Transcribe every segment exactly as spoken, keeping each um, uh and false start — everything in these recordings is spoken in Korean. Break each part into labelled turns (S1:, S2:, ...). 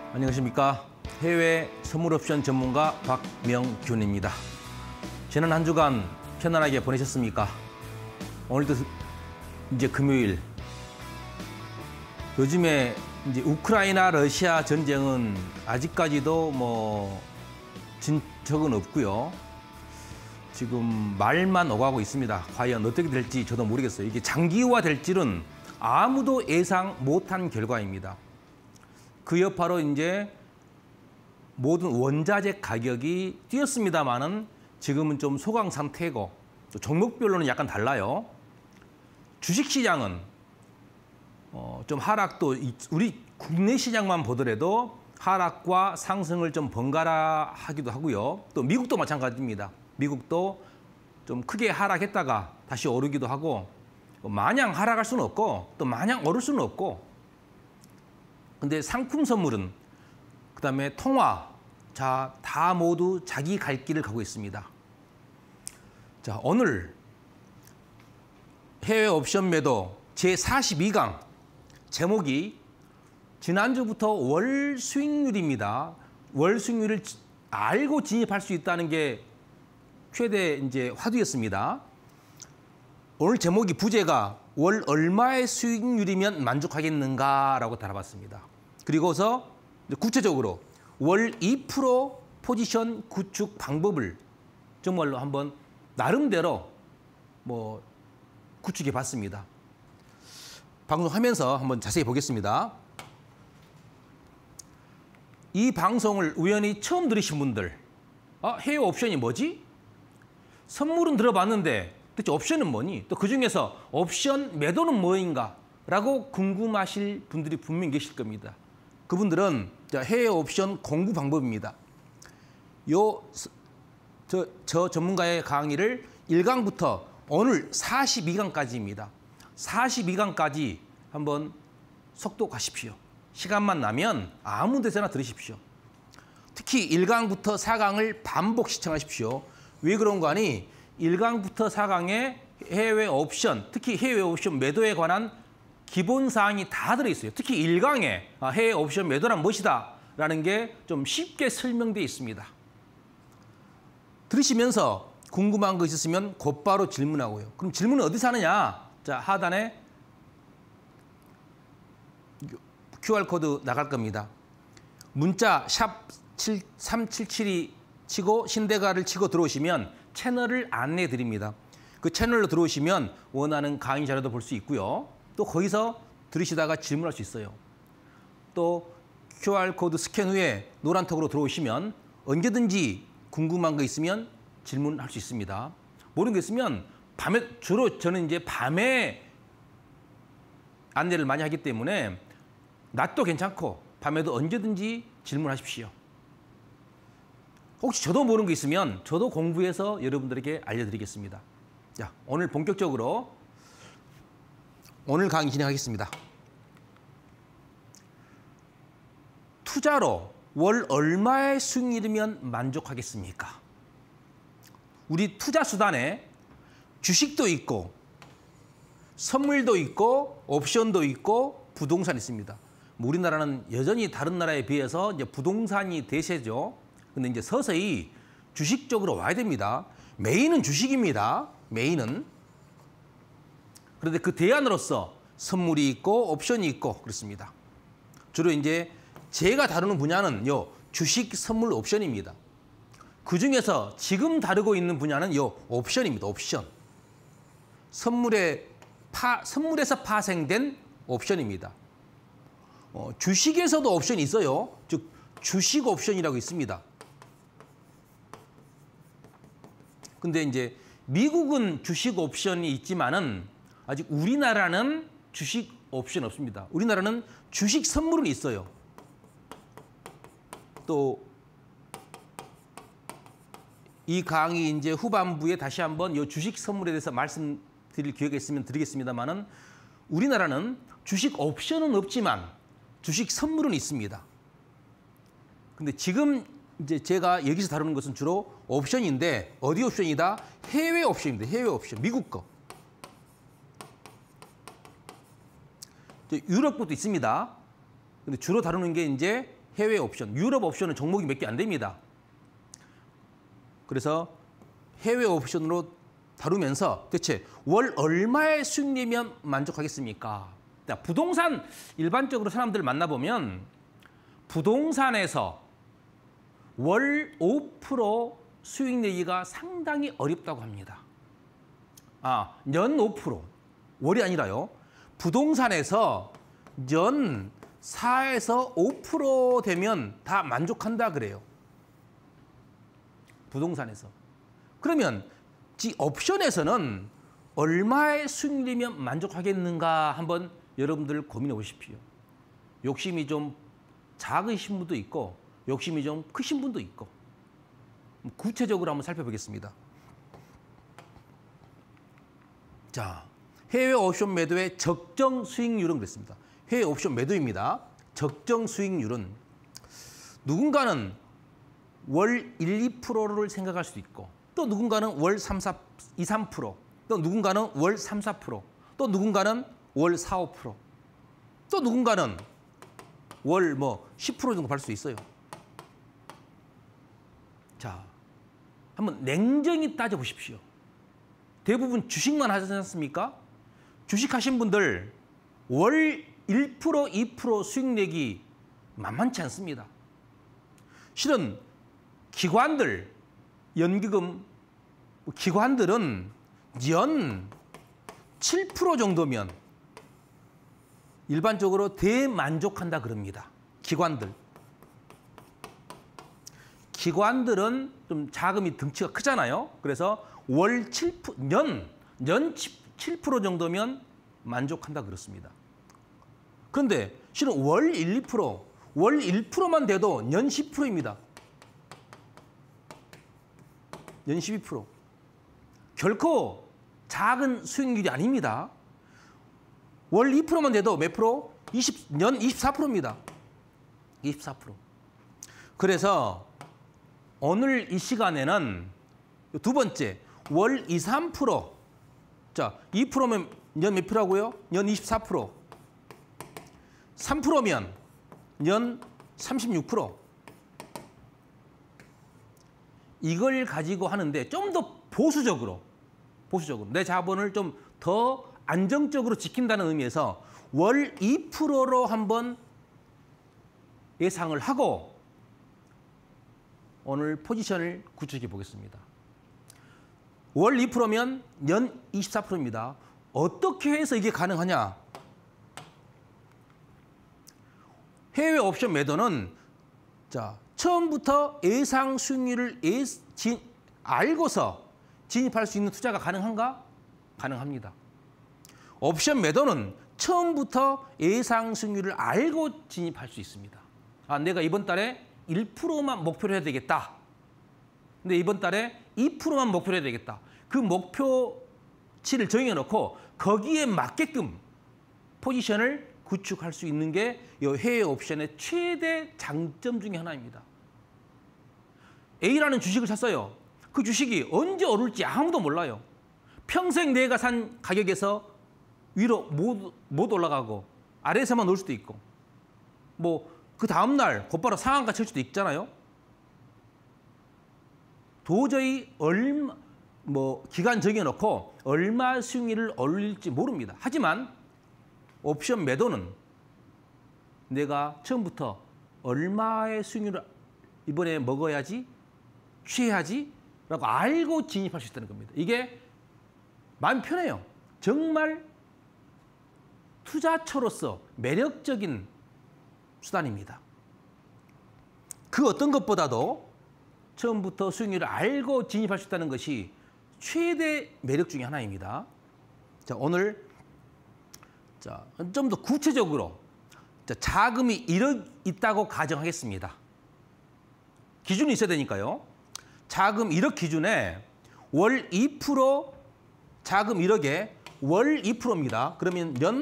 S1: 안녕하십니까. 해외 선물 옵션 전문가 박명균입니다. 지난 한 주간 편안하게 보내셨습니까? 오늘도 이제 금요일. 요즘에 이제 우크라이나 러시아 전쟁은 아직까지도 뭐 진척은 없고요. 지금 말만 오가고 있습니다. 과연 어떻게 될지 저도 모르겠어요. 이게 장기화 될지는 아무도 예상 못한 결과입니다. 그 여파로 이제 모든 원자재 가격이 뛰었습니다만은 지금은 좀 소강 상태고 또 종목별로는 약간 달라요. 주식시장은 어, 좀 하락도 우리 국내 시장만 보더라도 하락과 상승을 좀 번갈아 하기도 하고요. 또 미국도 마찬가지입니다. 미국도 좀 크게 하락했다가 다시 오르기도 하고 마냥 하락할 수는 없고 또 마냥 오를 수는 없고 근데 상품 선물은 그다음에 통화 자, 다 모두 자기 갈 길을 가고 있습니다. 자, 오늘 해외 옵션 매도 제사십이 강 제목이 지난주부터 월 수익률입니다. 월 수익률을 알고 진입할 수 있다는 게 최대 이제 화두였습니다. 오늘 제목이 부제가 월 얼마의 수익률이면 만족하겠는가라고 달아봤습니다. 그리고서 구체적으로 월 이 퍼센트 포지션 구축 방법을 정말로 한번 나름대로 뭐 구축해 봤습니다. 방송하면서 한번 자세히 보겠습니다. 이 방송을 우연히 처음 들으신 분들, 아, 해외 옵션이 뭐지? 선물은 들어봤는데 도대체 옵션은 뭐니? 또 그중에서 옵션 매도는 뭐인가? 라고 궁금하실 분들이 분명히 계실 겁니다. 그분들은 해외 옵션 공부 방법입니다. 요, 저, 저 전문가의 강의를 일 강부터 오늘 사십이 강까지입니다. 사십이 강까지 한번 속도 가십시오. 시간만 나면 아무 데서나 들으십시오. 특히 일 강부터 사 강을 반복 시청하십시오. 왜 그런가 하니 일 강부터 사 강에 해외 옵션, 특히 해외 옵션 매도에 관한 기본 사항이 다 들어있어요. 특히 일 강에 해외 옵션 매도란 무엇이다 라는 게 좀 쉽게 설명되어 있습니다. 들으시면서 궁금한 거 있으시면 곧바로 질문하고요. 그럼 질문은 어디서 하느냐? 자, 하단에 큐알코드 나갈 겁니다. 문자 샵 삼칠칠이 치고 신대가를 치고 들어오시면 채널을 안내해 드립니다. 그 채널로 들어오시면 원하는 강의 자료도 볼 수 있고요. 또 거기서 들으시다가 질문할 수 있어요. 또 큐알코드 스캔 후에 노란톡으로 들어오시면 언제든지 궁금한 거 있으면 질문할 수 있습니다. 모르는 게 있으면 밤에, 주로 저는 이제 밤에 안내를 많이 하기 때문에 낮도 괜찮고 밤에도 언제든지 질문하십시오. 혹시 저도 모르는 게 있으면 저도 공부해서 여러분들에게 알려드리겠습니다. 자, 오늘 본격적으로 오늘 강의 진행하겠습니다. 투자로 월 얼마의 수익률이면 만족하겠습니까? 우리 투자 수단에 주식도 있고 선물도 있고 옵션도 있고 부동산이 있습니다. 뭐 우리나라는 여전히 다른 나라에 비해서 이제 부동산이 대세죠. 근데 이제 서서히 주식 쪽으로 와야 됩니다. 메인은 주식입니다. 메인은. 그런데 그 대안으로서 선물이 있고 옵션이 있고 그렇습니다. 주로 이제 제가 다루는 분야는 요 주식, 선물, 옵션입니다. 그중에서 지금 다루고 있는 분야는 요 옵션입니다. 옵션. 선물에 파, 선물에서 파생된 옵션입니다. 어, 주식에서도 옵션이 있어요. 즉 주식 옵션이라고 있습니다. 근데 이제 미국은 주식 옵션이 있지만은 아직 우리나라는 주식 옵션 없습니다. 우리나라는 주식 선물은 있어요. 또 이 강의 이제 후반부에 다시 한번 이 주식 선물에 대해서 말씀드릴 기회가 있으면 드리겠습니다만은 우리나라는 주식 옵션은 없지만 주식 선물은 있습니다. 근데 지금 이제 제가 여기서 다루는 것은 주로 옵션인데 어디 옵션이다? 해외 옵션입니다. 해외 옵션. 미국 거. 유럽 것도 있습니다. 근데 주로 다루는 게 이제 해외 옵션, 유럽 옵션은 종목이 몇 개 안 됩니다. 그래서 해외 옵션으로 다루면서 대체 월 얼마의 수익내면 만족하겠습니까? 부동산 일반적으로 사람들 만나보면 부동산에서 월 오 퍼센트 수익 내기가 상당히 어렵다고 합니다. 아, 년 오 퍼센트, 월이 아니라요. 부동산에서 연 사에서 오 퍼센트 되면 다 만족한다 그래요. 부동산에서. 그러면 이 옵션에서는 얼마의 수익이면 만족하겠는가 한번 여러분들 고민해 보십시오. 욕심이 좀 작으신 분도 있고 욕심이 좀 크신 분도 있고 구체적으로 한번 살펴보겠습니다. 자, 해외 옵션 매도의 적정 수익률은 그랬습니다. 해외 옵션 매도입니다. 적정 수익률은 누군가는 월 일, 이 퍼센트를 생각할 수도 있고 또 누군가는 월 삼, 사, 이, 삼 퍼센트 또 누군가는 월 삼, 사 퍼센트 또 누군가는 월 사, 오 퍼센트 또 누군가는 월 뭐 십 퍼센트 정도 받을 수 있어요. 자, 한번 냉정히 따져보십시오. 대부분 주식만 하지 않습니까? 주식하신 분들 월 일 퍼센트, 이 퍼센트 수익 내기 만만치 않습니다. 실은 기관들, 연기금 기관들은 연 칠 퍼센트 정도면 일반적으로 대만족한다 그럽니다. 기관들. 기관들은 좀 자금이 덩치가 크잖아요. 그래서 월 칠 퍼센트, 년, 년 칠 퍼센트 정도면 만족한다 그렇습니다. 그런데 실은 월 일, 이 퍼센트, 월 일 퍼센트만 돼도 년 십 퍼센트입니다. 연 십이 퍼센트. 결코 작은 수익률이 아닙니다. 월 이 퍼센트만 돼도 몇 프로? 이십, 년 이십사 퍼센트입니다. 이십사 퍼센트. 그래서 오늘 이 시간에는 두 번째, 월 이, 삼 퍼센트. 자, 이 퍼센트면 년 몇 프로라고요? 년 이십사 퍼센트. 삼 퍼센트면 년 삼십육 퍼센트. 이걸 가지고 하는데 좀 더 보수적으로, 보수적으로 내 자본을 좀 더 안정적으로 지킨다는 의미에서 월 이 퍼센트로 한번 예상을 하고 오늘 포지션을 구축해 보겠습니다. 월 이 퍼센트면 년 이십사 퍼센트입니다. 어떻게 해서 이게 가능하냐? 해외 옵션 매도는 자, 처음부터 예상 수익률을 예, 진, 알고서 진입할 수 있는 투자가 가능한가? 가능합니다. 옵션 매도는 처음부터 예상 수익률을 알고 진입할 수 있습니다. 아, 내가 이번 달에 일 퍼센트만 목표로 해야 되겠다. 근데 이번 달에 이 퍼센트만 목표로 해야 되겠다. 그 목표치를 정해놓고 거기에 맞게끔 포지션을 구축할 수 있는 게 이 해외 옵션의 최대 장점 중에 하나입니다. A라는 주식을 샀어요. 그 주식이 언제 오를지 아무도 몰라요. 평생 내가 산 가격에서 위로 못, 못 올라가고 아래에서만 올 수도 있고 뭐 그 다음날 곧바로 상한가 칠 수도 있잖아요. 도저히 얼마 뭐 기간 정해놓고 얼마 수익률을 올릴지 모릅니다. 하지만 옵션 매도는 내가 처음부터 얼마의 수익률을 이번에 먹어야지 취해야지 라고 알고 진입할 수 있다는 겁니다. 이게 마음이 편해요. 정말 투자처로서 매력적인 수단입니다. 그 어떤 것보다도 처음부터 수익률을 알고 진입할 수 있다는 것이 최대 매력 중에 하나입니다. 자, 오늘 자, 좀 더 구체적으로 자, 자금이 일억 있다고 가정하겠습니다. 기준이 있어야 되니까요. 자금 일억 기준에 월 이 퍼센트 자금 일억에 월 이 퍼센트입니다. 그러면 연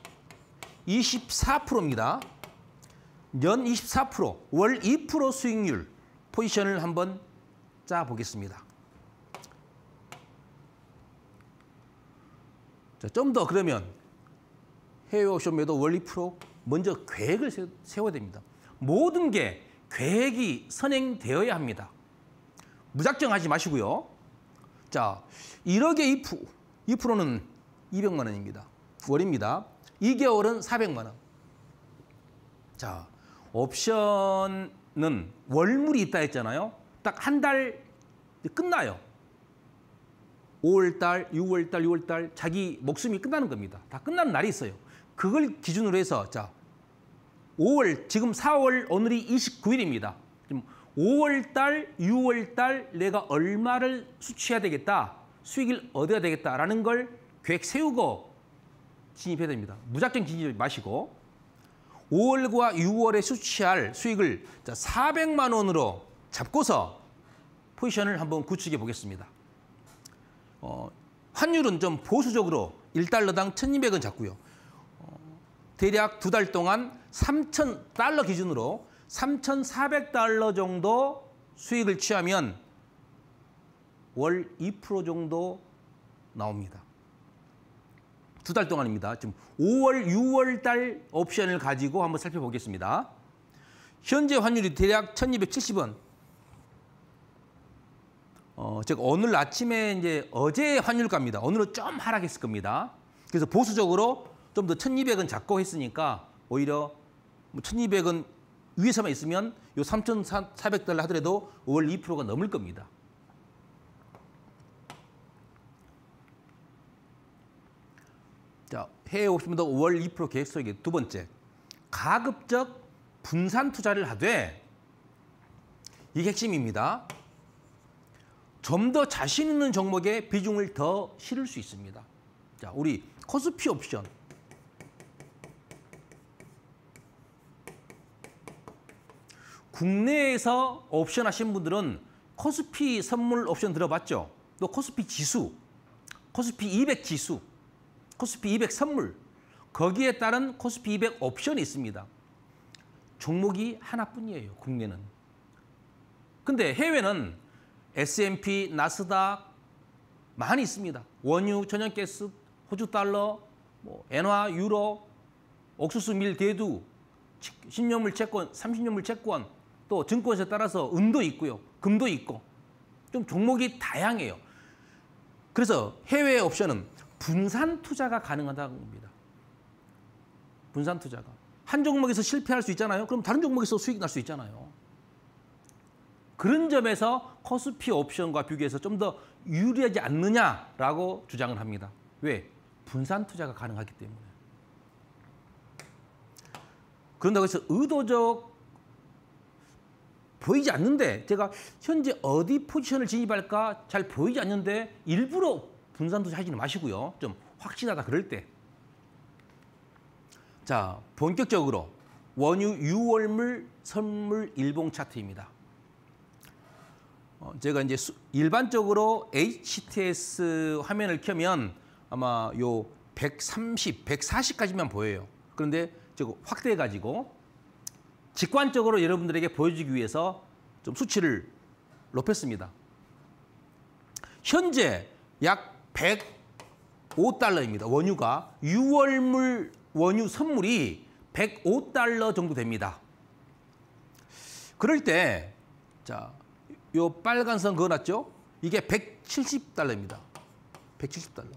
S1: 이십사 퍼센트입니다. 연 이십사 퍼센트, 월 이 퍼센트 수익률 포지션을 한번 짜보겠습니다. 자, 좀 더 그러면 해외 옵션 매도 월 이 퍼센트 먼저 계획을 세워야 됩니다. 모든 게 계획이 선행되어야 합니다. 무작정 하지 마시고요. 자, 일억에 이 퍼센트, 이 퍼센트는 이백만 원입니다. 월입니다. 이 개월은 사백만 원. 자, 옵션은 월물이 있다 했잖아요. 딱 한 달 끝나요. 오월 달, 유월 달, 유월 달 자기 목숨이 끝나는 겁니다. 다 끝나는 날이 있어요. 그걸 기준으로 해서 자, 오월, 지금 사월 오늘이 이십구 일입니다. 지금 오월 달, 유월 달 내가 얼마를 수취해야 되겠다, 수익을 얻어야 되겠다라는 걸 계획 세우고 진입해야 됩니다. 무작정 진입하지 마시고 오월과 유월에 수취할 수익을 자, 사백만 원으로 잡고서 포지션을 한번 구축해 보겠습니다. 어, 환율은 좀 보수적으로 일 달러당 천이백 원 잡고요. 어, 대략 두 달 동안 삼천 달러 기준으로 삼천사백 달러 정도 수익을 취하면 월 이 퍼센트 정도 나옵니다. 두 달 동안입니다. 지금 오월, 유월 달 옵션을 가지고 한번 살펴보겠습니다. 현재 환율이 대략 천이백칠십 원. 어, 제가 오늘 아침에 이제 어제 환율가입니다. 오늘은 좀 하락했을 겁니다. 그래서 보수적으로 좀 더 천이백 원 잡고 했으니까 오히려 뭐 천이백 원 위에서만 있으면 요 삼천사백 달러 하더라도 월 이 퍼센트가 넘을 겁니다. 자, 해외 옵션보다 월 이 퍼센트 계획 수익의 두 번째, 가급적 분산 투자를 하되, 이게 핵심입니다. 좀 더 자신 있는 종목에 비중을 더 실을 수 있습니다. 자, 우리 코스피 옵션. 국내에서 옵션 하신 분들은 코스피 선물 옵션 들어봤죠? 또 코스피 지수, 코스피 이백 지수, 코스피 이백 선물, 거기에 따른 코스피 이백 옵션이 있습니다. 종목이 하나뿐이에요, 국내는. 근데 해외는 에스 앤 피, 나스닥 많이 있습니다. 원유, 천연가스, 호주 달러, 뭐 엔화, 유로, 옥수수 밀 대두, 십 년물 채권, 삼십 년물 채권, 또 증권사에 따라서 은도 있고요, 금도 있고, 좀 종목이 다양해요. 그래서 해외 옵션은 분산 투자가 가능하다는 겁니다. 분산 투자가. 한 종목에서 실패할 수 있잖아요. 그럼 다른 종목에서 수익 날 수 있잖아요. 그런 점에서 코스피 옵션과 비교해서 좀 더 유리하지 않느냐라고 주장을 합니다. 왜? 분산 투자가 가능하기 때문에. 그런다고 해서 의도적 보이지 않는데, 제가 현재 어디 포지션을 진입할까 잘 보이지 않는데 일부러 분산 투자 하지는 마시고요. 좀 확실하다 그럴 때. 자, 본격적으로 원유 유월물 선물 일봉 차트입니다. 어, 제가 이제 수, 일반적으로 에이치 티 에스 화면을 켜면 아마 요 백삼십, 백사십까지만 보여요. 그런데 제가 확대해가지고 직관적으로 여러분들에게 보여주기 위해서 좀 수치를 높였습니다. 현재 약 백오 달러입니다. 원유가. 유월물 원유 선물이 백오 달러 정도 됩니다. 그럴 때, 자, 요 빨간 선 그어놨죠? 이게 백칠십 달러입니다. 백칠십 달러.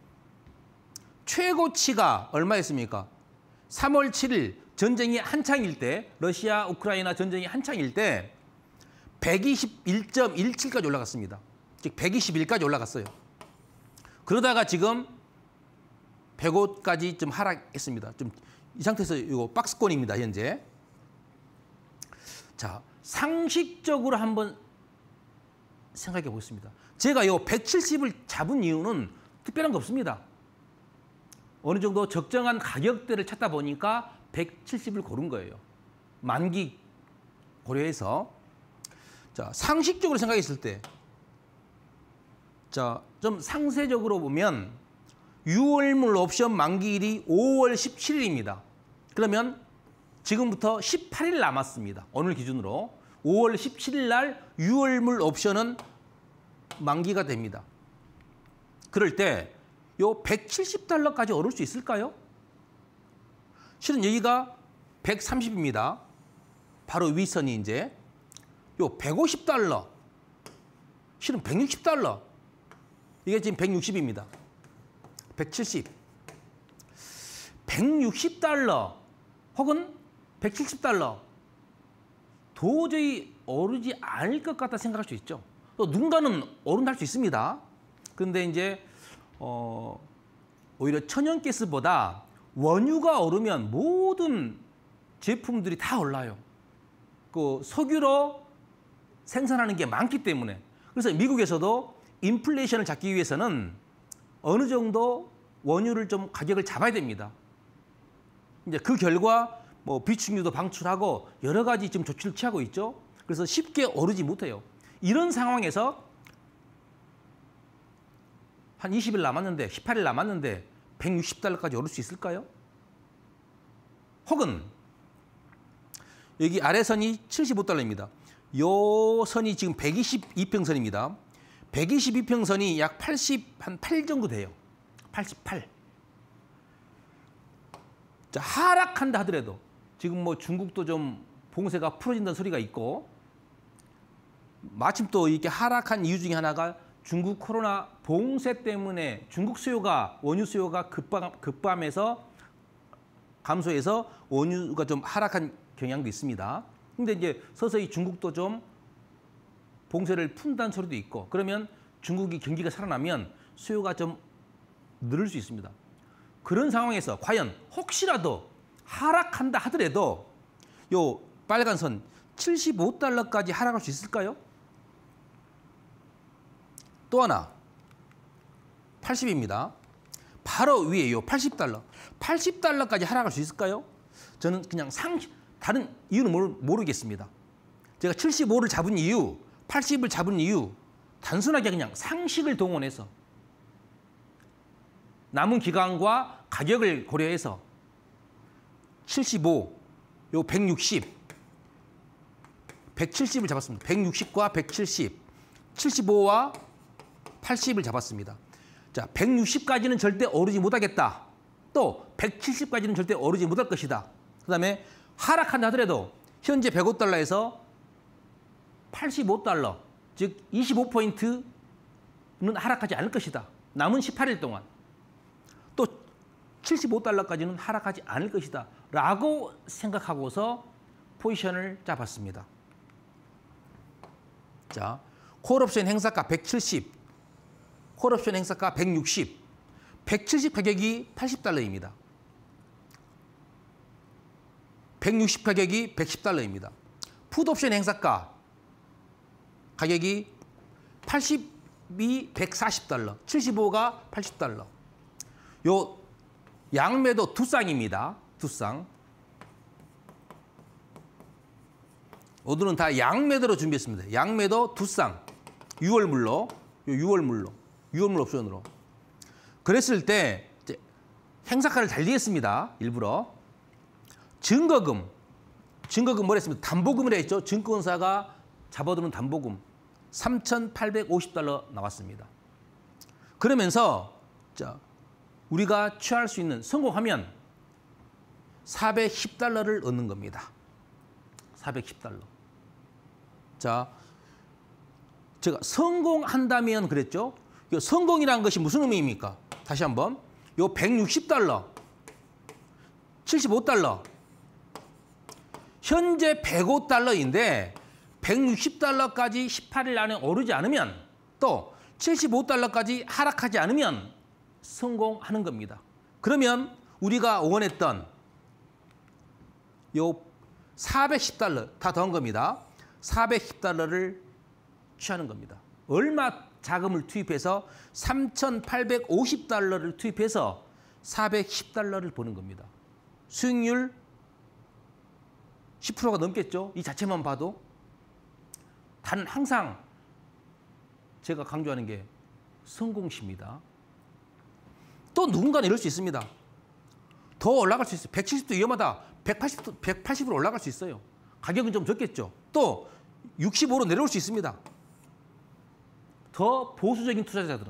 S1: 최고치가 얼마였습니까? 삼월 칠일 전쟁이 한창일 때, 러시아, 우크라이나 전쟁이 한창일 때 백이십일 점 일칠까지 올라갔습니다. 즉 백이십일까지 올라갔어요. 그러다가 지금 백오까지 좀 하락했습니다. 좀 이 상태에서 이거 박스권입니다, 현재. 자, 상식적으로 한번 생각해 보겠습니다. 제가 이 백칠십을 잡은 이유는 특별한 거 없습니다. 어느 정도 적정한 가격대를 찾다 보니까 백칠십을 고른 거예요. 만기 고려해서. 자, 상식적으로 생각했을 때, 자, 좀 상세적으로 보면 유월물 옵션 만기일이 오월 십칠일입니다. 그러면 지금부터 십팔 일 남았습니다. 오늘 기준으로. 오월 십칠일 날 유월물 옵션은 만기가 됩니다. 그럴 때 요 백칠십 달러까지 오를 수 있을까요? 실은 여기가 백삼십입니다. 바로 윗선이 이제 요 백오십 달러, 실은 백육십 달러. 이게 지금 백육십입니다. 백칠십. 백육십 달러 혹은 백칠십 달러. 도저히 오르지 않을 것 같다 생각할 수 있죠. 또 누군가는 오른할 수 있습니다. 그런데 이제 어, 오히려 천연가스보다 원유가 오르면 모든 제품들이 다 올라요. 그 석유로 생산하는 게 많기 때문에. 그래서 미국에서도 인플레이션을 잡기 위해서는 어느 정도 원유를 좀 가격을 잡아야 됩니다. 이제 그 결과 뭐 비축유도 방출하고 여러 가지 지금 조치를 취하고 있죠. 그래서 쉽게 오르지 못해요. 이런 상황에서 한 이십 일 남았는데, 십팔 일 남았는데 백육십 달러까지 오를 수 있을까요? 혹은 여기 아래 선이 칠십오 달러입니다. 요 선이 지금 백이십이 평선입니다. 백이십이 평선이 약 팔십, 한 팔 정도 돼요. 팔십팔. 자, 하락한다 하더라도 지금 뭐 중국도 좀 봉쇄가 풀어진다는 소리가 있고, 마침 또 이렇게 하락한 이유 중에 하나가 중국 코로나 봉쇄 때문에 중국 수요가, 원유 수요가 급감, 급감해서 감소해서 원유가 좀 하락한 경향도 있습니다. 근데 이제 서서히 중국도 좀 봉쇄를 푼다는 소리도 있고, 그러면 중국이 경기가 살아나면 수요가 좀 늘을 수 있습니다. 그런 상황에서 과연 혹시라도 하락한다 하더라도 요 빨간 선 칠십오 달러까지 하락할 수 있을까요? 또 하나 팔십입니다. 바로 위에 요 팔십 달러. 팔십 달러까지 하락할 수 있을까요? 저는 그냥 상 다른 이유는 모르겠습니다. 제가 칠십오를 잡은 이유, 팔십을 잡은 이유, 단순하게 그냥 상식을 동원해서 남은 기간과 가격을 고려해서 칠십오, 요 백육십, 백칠십을 잡았습니다. 백육십과 백칠십, 칠십오와 팔십을 잡았습니다. 자, 백육십까지는 절대 오르지 못하겠다. 또 백칠십까지는 절대 오르지 못할 것이다. 그다음에 하락한다 하더라도 현재 백오 달러에서 팔십오 달러, 즉 이십오 포인트는 하락하지 않을 것이다. 남은 십팔 일 동안. 또 칠십오 달러까지는 하락하지 않을 것이다. 라고 생각하고서 포지션을 잡았습니다. 자, 콜옵션 행사가 백칠십, 콜옵션 행사가 백육십, 백칠십 가격이 팔십 달러입니다. 백육십 가격이 백십 달러입니다. 풋옵션 행사가 가격이 팔십이 백사십 달러, 칠십오가 팔십 달러. 요 양매도 두 쌍입니다. 두 쌍. 오늘은 다 양매도로 준비했습니다. 양매도 두 쌍. 유월물로, 요 유월물로, 유월물 옵션으로. 그랬을 때 이제 행사가를 달리했습니다. 일부러. 증거금, 증거금 뭐라 했습니까? 담보금을 했죠. 증권사가 잡아두는 담보금 삼천팔백오십 달러 나왔습니다. 그러면서 자, 우리가 취할 수 있는, 성공하면 사백십 달러를 얻는 겁니다. 사백십 달러. 자, 제가 성공한다면 그랬죠. 성공이라는 것이 무슨 의미입니까? 다시 한번. 요 백육십 달러, 칠십오 달러. 현재 백오 달러인데 백육십 달러까지 십팔 일 안에 오르지 않으면, 또 칠십오 달러까지 하락하지 않으면 성공하는 겁니다. 그러면 우리가 원했던 요 사백십 달러 다 더한 겁니다. 사백십 달러를 취하는 겁니다. 얼마 자금을 투입해서 삼천팔백오십 달러를 투입해서 사백십 달러를 버는 겁니다. 수익률 십 퍼센트가 넘겠죠. 이 자체만 봐도. 단 항상 제가 강조하는 게 성공시입니다. 또 누군가는 이럴 수 있습니다. 더 올라갈 수 있어요. 백칠십도 위험하다. 백팔십도, 백팔십으로 올라갈 수 있어요. 가격은 좀 적겠죠. 또 육십오로 내려올 수 있습니다. 더 보수적인 투자자들은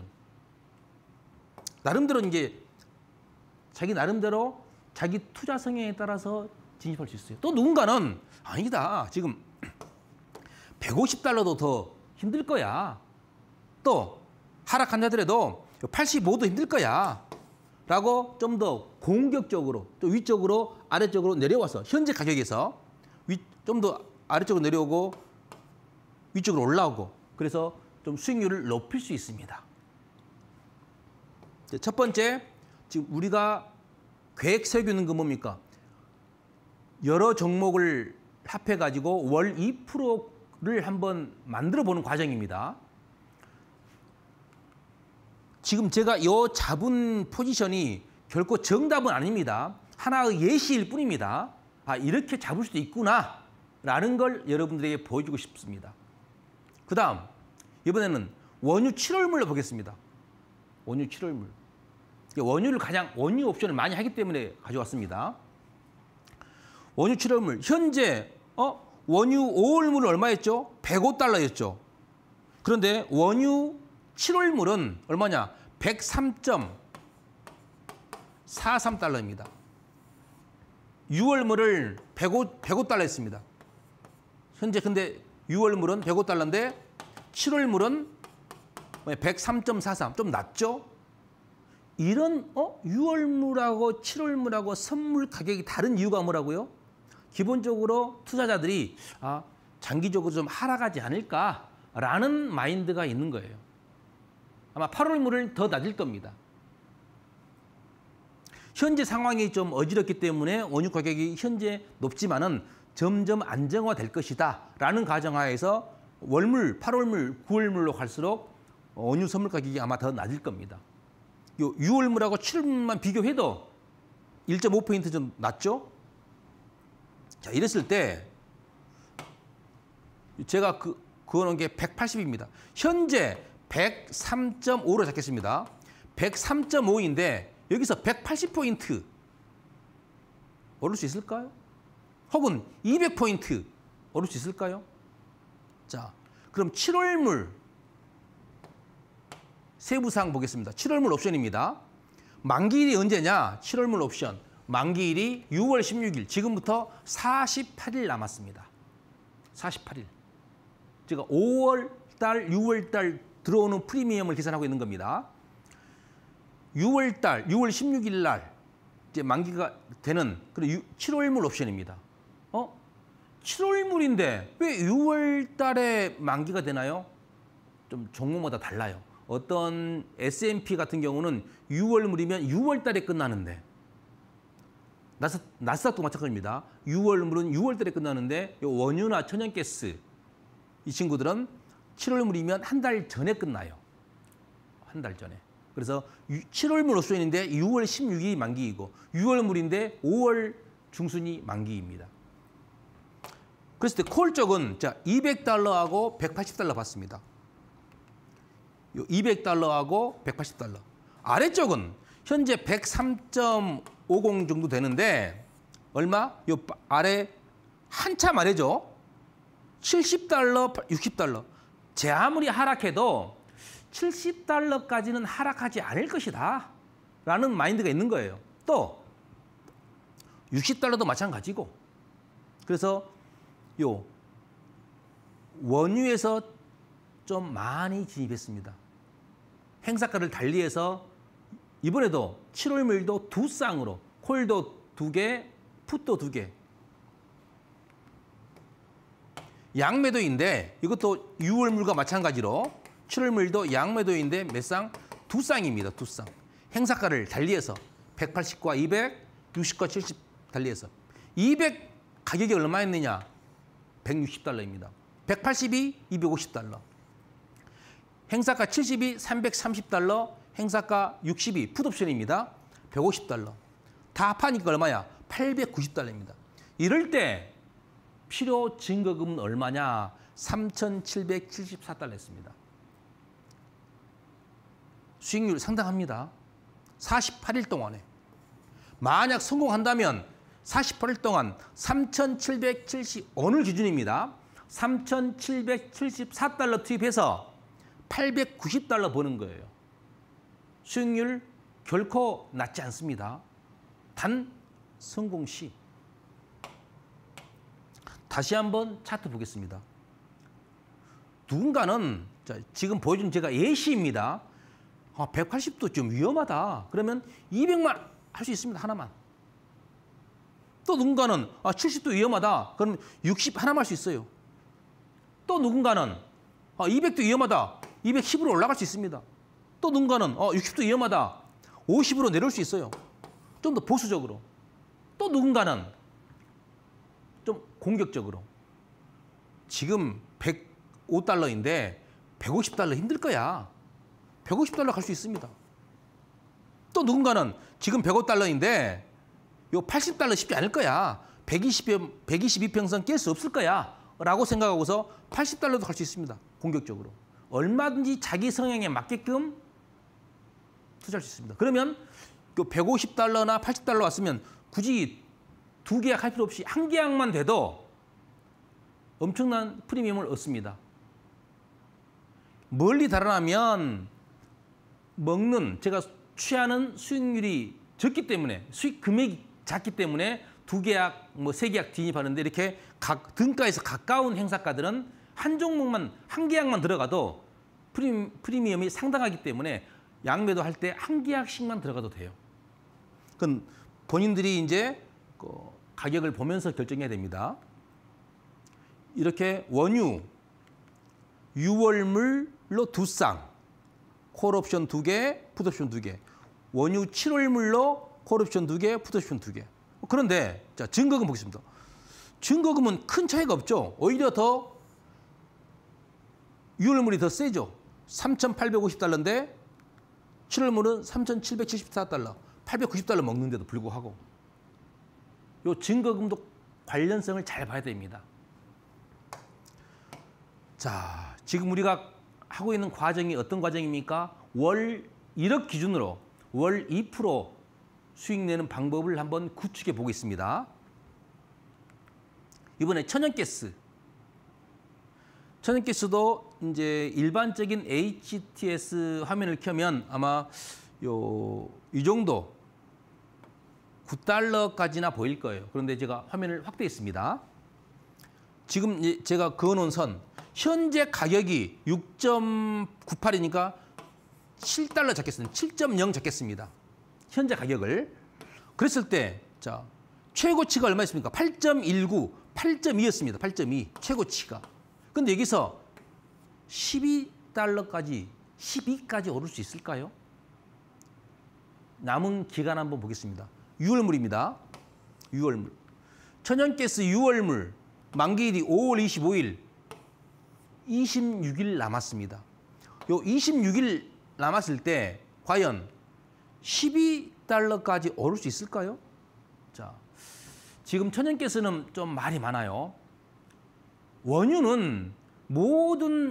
S1: 나름대로 이제 자기 나름대로 자기 투자 성향에 따라서 진입할 수 있어요. 또 누군가는 아니다. 지금 백오십 달러도 더 힘들 거야. 또 하락한다 하더라도 팔십오도 힘들 거야. 라고 좀 더 공격적으로 또 위쪽으로 아래쪽으로 내려와서 현재 가격에서 좀 더 아래쪽으로 내려오고 위쪽으로 올라오고 그래서 좀 수익률을 높일 수 있습니다. 첫 번째, 지금 우리가 계획 세우는 건 뭡니까? 여러 종목을 합해가지고 월 이 퍼센트를 한번 만들어 보는 과정입니다. 지금 제가 이 잡은 포지션이 결코 정답은 아닙니다. 하나의 예시일 뿐입니다. 아, 이렇게 잡을 수도 있구나 라는 걸 여러분들에게 보여주고 싶습니다. 그 다음, 이번에는 원유 칠월물로 보겠습니다. 원유 칠월물. 원유를 가장, 원유 옵션을 많이 하기 때문에 가져왔습니다. 원유 칠월물. 현재, 어? 원유 오월물은 얼마였죠? 백오 달러였죠. 그런데 원유 칠월물은 얼마냐? 백삼 점 사삼 달러입니다. 유월물을 백오, 백오 달러 했습니다. 현재 근데 유월물은 백오 달러인데 칠월물은 백삼 점 사삼, 좀 낮죠? 이런 어? 유월물하고 칠월물하고 선물 가격이 다른 이유가 뭐라고요? 기본적으로 투자자들이 아, 장기적으로 좀 하락하지 않을까라는 마인드가 있는 거예요. 아마 팔월물은 더 낮을 겁니다. 현재 상황이 좀 어지럽기 때문에 원유 가격이 현재 높지만은 점점 안정화될 것이다 라는 가정하에서 월물, 팔월물, 구월물로 갈수록 원유 선물 가격이 아마 더 낮을 겁니다. 요 유월물하고 칠월물만 비교해도 일 점 오 포인트 좀 낮죠? 자, 이랬을 때 제가 그, 그어놓은 게 백팔십입니다. 현재 백삼 점 오로 잡겠습니다. 백삼 점 오인데 여기서 백팔십 포인트 오를 수 있을까요? 혹은 이백 포인트 오를 수 있을까요? 자, 그럼 칠월물 세부사항 보겠습니다. 칠월물 옵션입니다. 만기일이 언제냐? 칠월물 옵션. 만기일이 유월 십육일. 지금부터 사십팔 일 남았습니다. 사십팔 일. 제가 오월 달, 유월 달 들어오는 프리미엄을 계산하고 있는 겁니다. 유월 달, 유월 십육일 날 이제 만기가 되는 그리고 칠월물 옵션입니다. 어? 칠월물인데 왜 유월 달에 만기가 되나요? 좀 종목마다 달라요. 어떤 에스 앤 피 같은 경우는 유월물이면 유월 달에 끝나는데 나스, 나스닥도 마찬가지입니다. 유월물은 유월 달에 끝나는데 원유나 천연가스 이 친구들은 칠월물이면 한 달 전에 끝나요. 한 달 전에. 그래서 칠월물 옵션인데 유월 십육일이 만기이고 유월물인데 오월 중순이 만기입니다. 그랬을 때 콜 쪽은 자 이백 달러하고 백팔십 달러 받습니다. 이백 달러하고 백팔십 달러. 아래쪽은 현재 백삼 점 오십 정도 되는데 얼마? 요 아래 한참 아래죠. 칠십 달러, 육십 달러. 제 아무리 하락해도 칠십 달러까지는 하락하지 않을 것이다 라는 마인드가 있는 거예요. 또 육십 달러도 마찬가지고. 그래서 요 원유에서 좀 많이 진입했습니다. 행사가를 달리해서 이번에도 칠월물도 두 쌍으로 콜도 두 개, 풋도 두 개. 양매도인데 이것도 유월물과 마찬가지로 칠월물도 양매도인데 몇 쌍? 두 쌍입니다. 두 쌍. 행사가를 달리해서 백팔십과 이백, 육십과 칠십 달리해서 이백 가격이 얼마였느냐? 백육십 달러입니다. 백팔십이 이백오십 달러. 행사가 칠십이 삼백삼십 달러, 행사가 육십이 풋옵션입니다. 백오십 달러. 다 합하니까 얼마야? 팔백구십 달러입니다. 이럴 때 필요 증거금은 얼마냐? 삼천칠백칠십사 달러였습니다. 수익률 상당합니다. 사십팔 일 동안에. 만약 성공한다면 사십팔 일 동안 삼천칠백칠십, 오늘 기준입니다. 삼천칠백칠십사 달러 투입해서 팔백구십 달러 버는 거예요. 수익률 결코 낮지 않습니다. 단 성공 시. 다시 한번 차트 보겠습니다. 누군가는 자, 지금 보여준 제가 예시입니다. 아, 백팔십 도 좀 위험하다. 그러면 이백만 할 수 있습니다. 하나만. 또 누군가는 아, 칠십 도 위험하다. 그러면 육십 하나만 할 수 있어요. 또 누군가는 아, 이백 도 위험하다. 이백십으로 올라갈 수 있습니다. 또 누군가는 어, 육십 도 위험하다. 오십으로 내려올 수 있어요. 좀 더 보수적으로. 또 누군가는 좀 공격적으로. 지금 백오 달러인데 백오십 달러 힘들 거야. 백오십 달러 갈 수 있습니다. 또 누군가는 지금 백오 달러인데 요 팔십 달러 쉽지 않을 거야. 백이십, 백이십이 평선 깰 수 없을 거야. 라고 생각하고서 팔십 달러도 갈 수 있습니다. 공격적으로. 얼마든지 자기 성향에 맞게끔 투자할 수 있습니다. 그러면 백오십 달러나 팔십 달러 왔으면 굳이 두 계약 할 필요 없이 한 계약만 돼도 엄청난 프리미엄을 얻습니다. 멀리 달아나면 먹는 제가 취하는 수익률이 적기 때문에 수익 금액이 작기 때문에 두 계약, 뭐 세 계약 진입하는데 이렇게 각 등가에서 가까운 행사가들은 한 종목만 한 계약만 들어가도 프리, 프리미엄이 상당하기 때문에 양매도 할 때 한 계약씩만 들어가도 돼요. 그건 본인들이 이제 그 가격을 보면서 결정해야 됩니다. 이렇게 원유, 유월물로 두 쌍, 콜옵션 두 개, 풋옵션 두 개. 원유 칠월물로 콜옵션 두 개, 풋옵션 두 개. 그런데 자 증거금 보겠습니다. 증거금은 큰 차이가 없죠. 오히려 더 유월물이 더 세죠. 삼천팔백오십 달러인데 칠월물은 삼천칠백칠십사 달러, 팔백구십 달러 먹는데도 불구하고 요 증거금도 관련성을 잘 봐야 됩니다. 자, 지금 우리가 하고 있는 과정이 어떤 과정입니까? 월 일억 기준으로 월 이 퍼센트 수익 내는 방법을 한번 구축해 보겠습니다. 이번에 천연가스. 천연가스도 이제 일반적인 에이치티에스 화면을 켜면 아마 요, 이 정도 구 달러까지나 보일 거예요. 그런데 제가 화면을 확대했습니다. 지금 제가 그어놓은 선, 현재 가격이 육 점 구팔이니까 칠 달러 잡겠습니다. 칠 점 영 잡겠습니다. 현재 가격을. 그랬을 때, 자, 최고치가 얼마였습니까? 팔 점 일구, 팔 점 이였습니다. 팔 점 이, 최고치가. 근데 여기서 십이 달러까지, 십이까지 오를 수 있을까요? 남은 기간 한번 보겠습니다. 유월물입니다. 유월물. 천연가스 유월물, 만기일이 오월 이십오일, 이십육 일 남았습니다. 요 이십육 일 남았을 때 과연 십이 달러까지 오를 수 있을까요? 자, 지금 천연가스는 좀 말이 많아요. 원유는 모든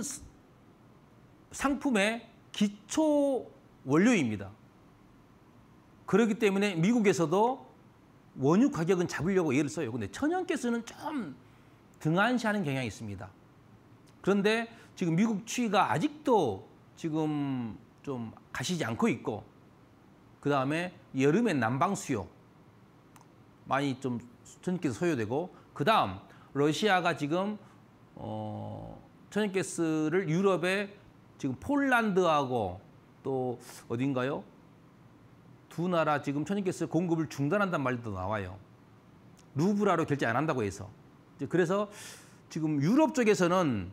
S1: 상품의 기초 원료입니다. 그렇기 때문에 미국에서도 원유 가격은 잡으려고 얘를 써요. 근데 천연가스는 좀 등한시하는 경향이 있습니다. 그런데 지금 미국 추이가 아직도 지금 좀 가시지 않고 있고, 그 다음에 여름에 난방 수요 많이 좀 천연가스 소요되고, 그 다음 러시아가 지금 어, 천연가스를 유럽에 지금 폴란드하고 또 어딘가요? 두 나라 지금 천연가스 공급을 중단한다는 말도 나와요. 루브라로 결제 안 한다고 해서. 그래서 지금 유럽 쪽에서는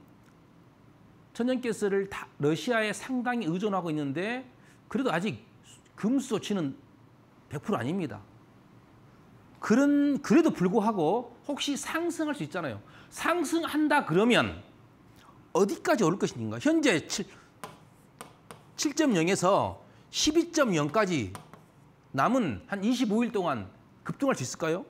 S1: 천연가스를 다 러시아에 상당히 의존하고 있는데 그래도 아직 금수 조치는 백 퍼센트 아닙니다. 그런, 그래도 불구하고 혹시 상승할 수 있잖아요. 상승한다 그러면 어디까지 오를 것인가? 현재 칠 점 영에서 십이 점 영까지 남은 한 이십오 일 동안 급등할 수 있을까요?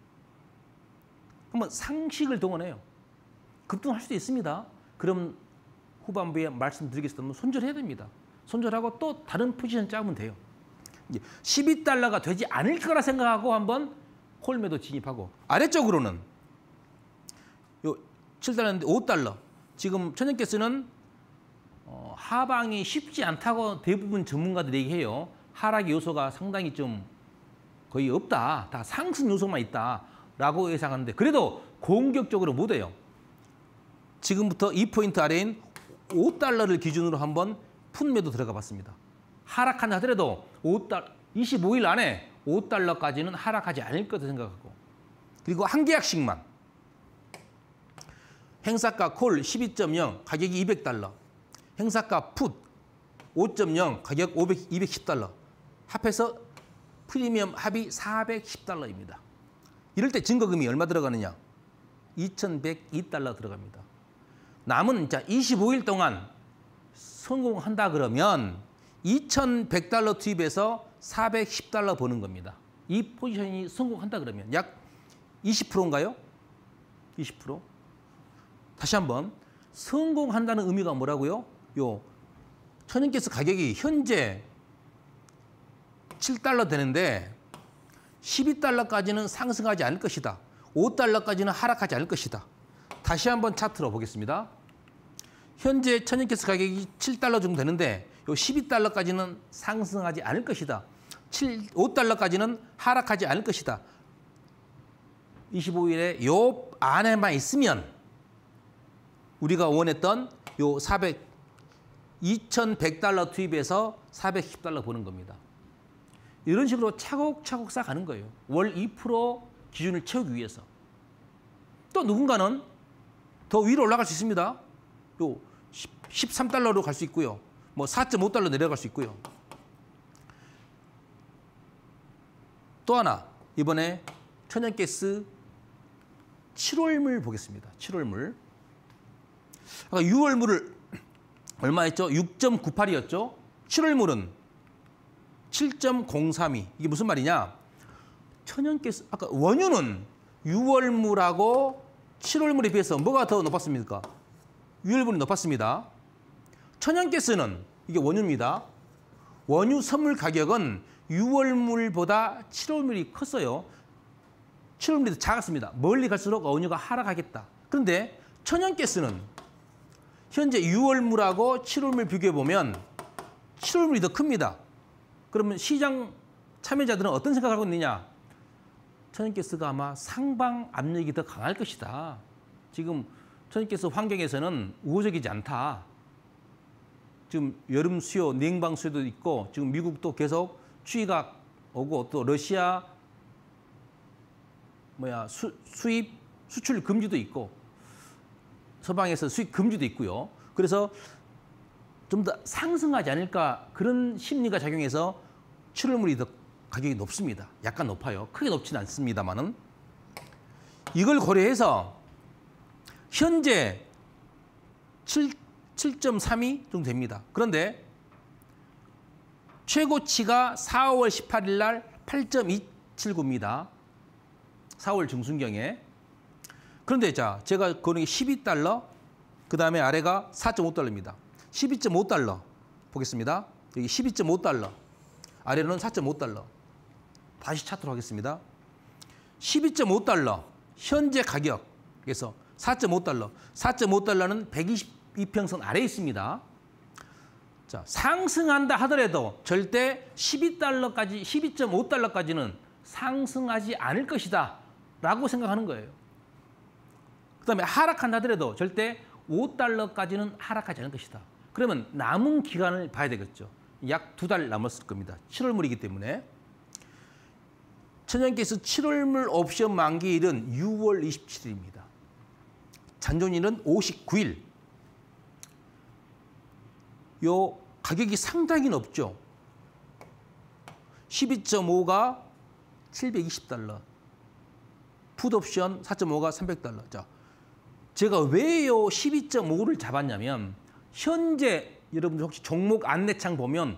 S1: 한번 상식을 동원해요. 급등할 수도 있습니다. 그럼 후반부에 말씀드리겠습니다. 손절해야 됩니다. 손절하고 또 다른 포지션 짜면 돼요. 십이 달러가 되지 않을 거라 생각하고 한번 콜매도 진입하고, 아래쪽으로는 요 칠 달러인데 오 달러. 지금 천연가스는 어, 하방이 쉽지 않다고 대부분 전문가들이 얘기해요. 하락 요소가 상당히 좀 거의 없다. 다 상승 요소만 있다라고 예상하는데, 그래도 공격적으로 못해요. 지금부터 이 포인트 아래인 오 달러를 기준으로 한번 풋매도 들어가 봤습니다. 하락한다 하더라도 오 달러, 이십오 일 안에 오 달러까지는 하락하지 않을 거다 생각하고. 그리고 한 계약씩만. 행사가 콜 십이 점 영 가격이 이백 달러. 행사가 풋 오 점 영 가격 오백, 이백십 달러. 합해서 프리미엄 합이 사백십 달러입니다. 이럴 때 증거금이 얼마 들어가느냐? 이천백이 달러 들어갑니다. 남은 자 이십오 일 동안 성공한다 그러면 이천백 달러 투입해서 사백십 달러 버는 겁니다. 이 포지션이 성공한다 그러면 약 이십 퍼센트인가요? 이십 퍼센트. 다시 한번 성공한다는 의미가 뭐라고요? 요 천연가스 가격이 현재 칠 달러 되는데 십이 달러까지는 상승하지 않을 것이다. 오 달러까지는 하락하지 않을 것이다. 다시 한번 차트로 보겠습니다. 현재 천연가스 가격이 칠 달러 정도 되는데 요 십이 달러까지는 상승하지 않을 것이다. 칠, 오 달러까지는 하락하지 않을 것이다. 이십오 일에 요 안에만 있으면 우리가 원했던 요 사백, 이천백 달러 투입해서 사백십 달러 버는 겁니다. 이런 식으로 차곡차곡 쌓아가는 거예요. 월 이 퍼센트 기준을 채우기 위해서. 또 누군가는 더 위로 올라갈 수 있습니다. 요 십삼 달러로 갈 수 있고요. 뭐 사 점 오 달러 내려갈 수 있고요. 또 하나 이번에 천연가스 칠월물 보겠습니다. 칠월물. 아까 유월물을 얼마 했죠? 육 점 구팔이었죠? 칠월물은 칠 점 공삼이. 이게 무슨 말이냐? 천연가스 아까 원유는 유월물하고 칠월물에 비해서 뭐가 더 높았습니까? 유월물이 높았습니다. 천연가스는 이게 원유입니다. 원유 선물 가격은 유월물보다 칠월물이 컸어요. 칠월물이 더 작았습니다. 멀리 갈수록 원유가 하락하겠다. 그런데 천연가스는 현재 유월물하고 칠월물 비교해 보면 칠월물이 더 큽니다. 그러면 시장 참여자들은 어떤 생각을 하고 있느냐? 천연가스가 아마 상방 압력이 더 강할 것이다. 지금 천연가스 환경에서는 우호적이지 않다. 지금 여름 수요, 냉방 수요도 있고 지금 미국도 계속 추위가 오고 또 러시아 뭐야 수, 수입 수출 금지도 있고 서방에서 수입 금지도 있고요. 그래서 좀 더 상승하지 않을까 그런 심리가 작용해서 칠월물이 더 가격이 높습니다. 약간 높아요. 크게 높지는 않습니다만은 이걸 고려해서 현재 칠 점 삼이 정도 됩니다. 그런데 최고치가 사월 십팔일 날 팔 점 이칠구입니다. 사월 중순경에. 그런데 자, 제가 거는 게 십이 달러, 그 다음에 아래가 사 점 오 달러입니다. 십이 점 오 달러 보겠습니다. 여기 십이 점 오 달러, 아래로는 사 점 오 달러. 다시 차트로 하겠습니다. 십이 점 오 달러, 현재 가격에서 사 점 오 달러. 사 점 오 달러는 백이십이 평선 아래에 있습니다. 자, 상승한다 하더라도 절대 십이 달러까지, 십이 점 오 달러까지는 상승하지 않을 것이다 라고 생각하는 거예요. 그 다음에 하락한다 하더라도 절대 오 달러까지는 하락하지 않을 것이다. 그러면 남은 기간을 봐야 되겠죠. 약 두 달 남았을 겁니다. 칠월물이기 때문에. 천연가스 칠월물 옵션 만기일은 유월 이십칠일입니다. 잔존일은 오십구 일. 요 가격이 상당히 높죠. 십이 점 오가 칠백이십 달러. 풋옵션 사 점 오가 삼백 달러. 자, 제가 왜 요 십이 점 오를 잡았냐면 현재 여러분들 혹시 종목 안내창 보면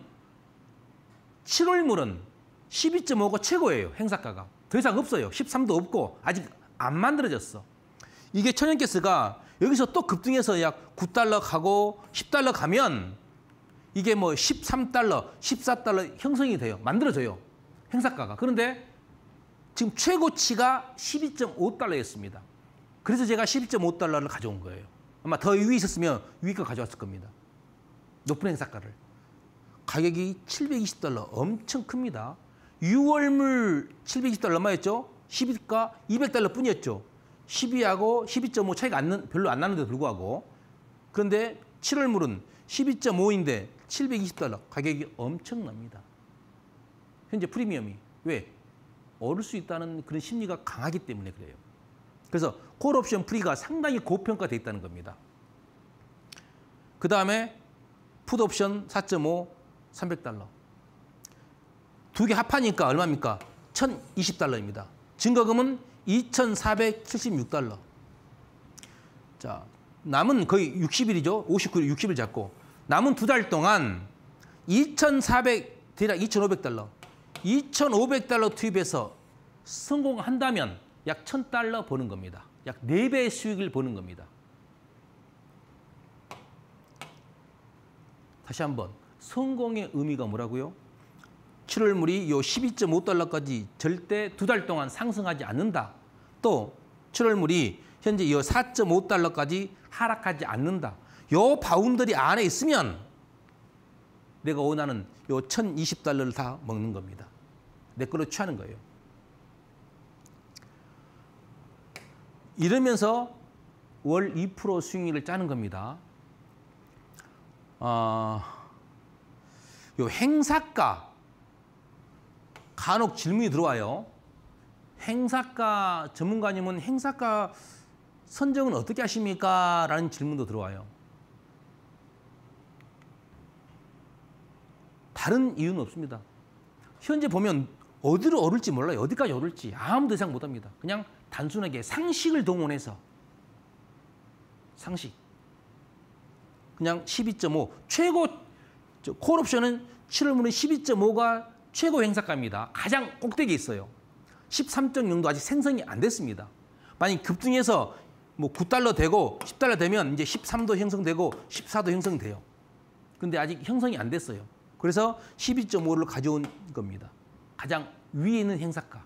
S1: 칠월물은 십이 점 오가 최고예요. 행사가가. 더 이상 없어요. 십삼도 없고 아직 안 만들어졌어. 이게 천연가스가 여기서 또 급등해서 약 구 달러 가고 십 달러 가면 이게 뭐 십삼 달러, 십사 달러 형성이 돼요. 만들어져요. 행사가가. 그런데 지금 최고치가 십이 점 오 달러였습니다. 그래서 제가 십이 점 오 달러를 가져온 거예요. 아마 더 위에 있었으면 위에 거 가져왔을 겁니다. 높은 행사가를. 가격이 칠백이십 달러 엄청 큽니다. 유월물 칠백이십 달러 얼마였죠? 십이가 이백 달러 뿐이었죠. 십이하고 십이 점 오 차이가 안, 는- 별로 안 나는데도 불구하고 그런데 칠월물은 십이 점 오인데 칠백이십 달러 가격이 엄청납니다. 현재 프리미엄이. 왜? 오를 수 있다는 그런 심리가 강하기 때문에 그래요. 그래서 콜옵션 프리가 상당히 고평가되어 있다는 겁니다. 그 다음에 풋옵션 사 점 오 삼백 달러. 두 개 합하니까 얼마입니까? 천이십 달러입니다. 증거금은 이천사백칠십육 달러. 자, 남은 거의 육십 일이죠. 오십구 일, 육십 일 잡고. 남은 두 달 동안 이천사백, 대략 이천오백 달러. 이천오백 달러 투입해서 성공한다면 약 천 달러 버는 겁니다. 약 네 배의 수익을 버는 겁니다. 다시 한번 성공의 의미가 뭐라고요? 칠월물이 요 십이 점 오 달러까지 절대 두 달 동안 상승하지 않는다. 또 칠월물이 현재 이 사 점 오 달러까지 하락하지 않는다. 요 바운더리 안에 있으면 내가 원하는 요 천이십 달러를 다 먹는 겁니다. 내 걸로 취하는 거예요. 이러면서 월 이 퍼센트 수익률을 짜는 겁니다. 어, 요 행사가 간혹 질문이 들어와요. 행사가 전문가님은 행사가 선정은 어떻게 하십니까? 라는 질문도 들어와요. 다른 이유는 없습니다. 현재 보면 어디로 오를지 몰라요. 어디까지 오를지 아무도 예상 못합니다. 그냥 단순하게 상식을 동원해서 상식. 그냥 십이 점 오. 최고 콜옵션은 칠월물은 십이 점 오가 최고 행사가입니다. 가장 꼭대기에 있어요. 십삼 점 영도 아직 생성이 안 됐습니다. 만약 급등해서 뭐 구 달러 되고 십 달러 되면 이제 십삼 도 형성되고 십사 도 형성돼요. 근데 아직 형성이 안 됐어요. 그래서 십이 점 오를 가져온 겁니다. 가장 위에 있는 행사가.